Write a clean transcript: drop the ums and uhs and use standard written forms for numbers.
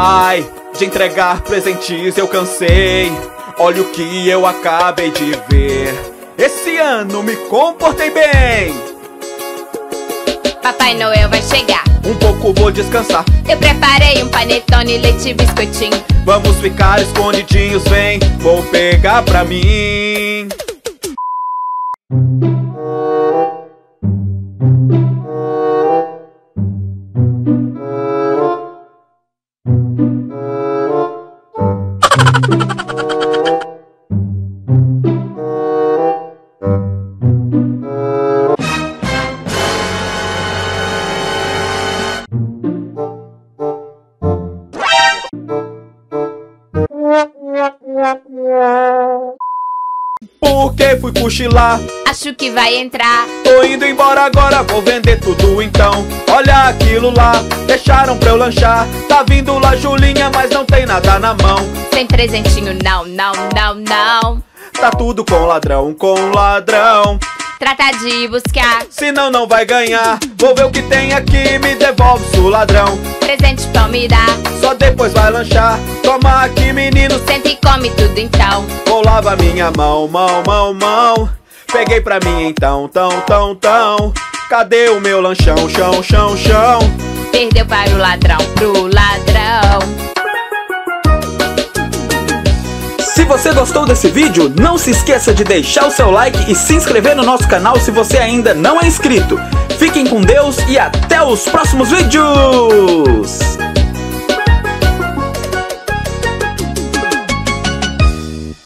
Ai, de entregar presentes eu cansei. Olha o que eu acabei de ver. Esse ano me comportei bem. Papai Noel vai chegar. Um pouco vou descansar. Eu preparei um panetone, leite e biscoitinho. Vamos ficar escondidinhos, vem. Vou pegar pra mim. Porque fui cochilar. Acho que vai entrar. Tô indo embora agora, vou vender tudo então. Olha aquilo lá, deixaram pra eu lanchar. Tá vindo lá Julinha, mas não tem nada na mão. Sem presentinho não, não, não, não. Tá tudo com ladrão, com ladrão. Trata de buscar. Senão não vai ganhar. Vou ver o que tem aqui, me devolve, sou ladrão. Presente pra me dar. Só depois vai lanchar. Toma aqui, menino. Senta e come tudo então. Vou lavar minha mão, mão, mão, mão. Peguei pra mim então, tão. Cadê o meu lanchão, chão, chão, chão? Perdeu para o ladrão, pro ladrão. Se você gostou desse vídeo, não se esqueça de deixar o seu like e se inscrever no nosso canal se você ainda não é inscrito. Fiquem com Deus e até os próximos vídeos!